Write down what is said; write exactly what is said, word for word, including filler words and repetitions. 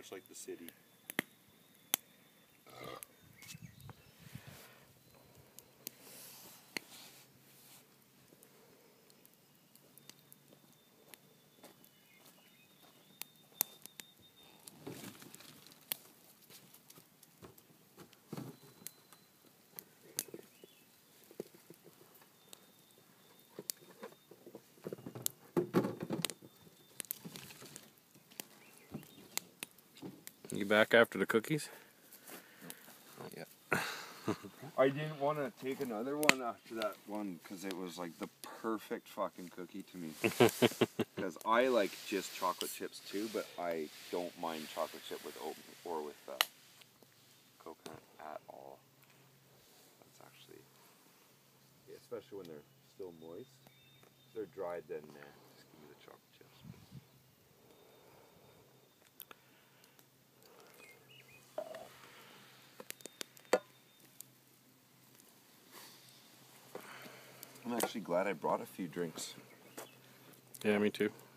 much like the city. You back after the cookies? Yeah. I didn't want to take another one after that one because it was like the perfect fucking cookie to me. Because I like just chocolate chips too, but I don't mind chocolate chip with oat or with uh, coconut at all. That's actually, yeah, especially when they're still moist. If they're dried, then nah, just give me the chocolate chips. I'm actually glad I brought a few drinks. Yeah, me too.